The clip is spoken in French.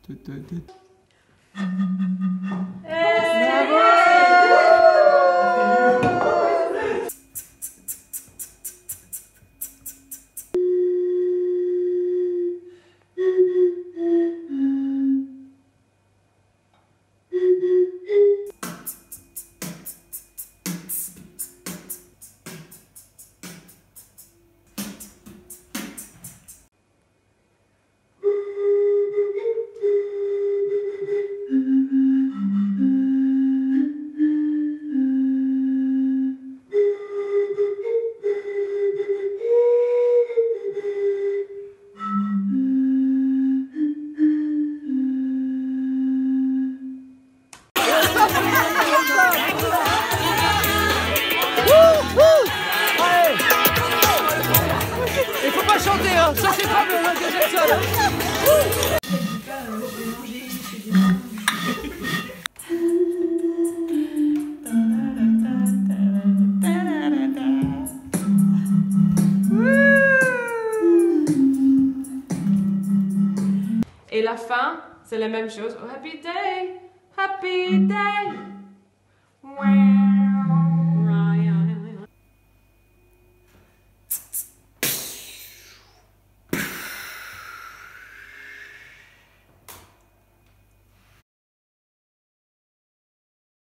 Il faut pas chanter, hein. Ça c'est pas le Michael Jackson. Et la fin, c'est la même chose. Oh, happy day, happy day. Ouais.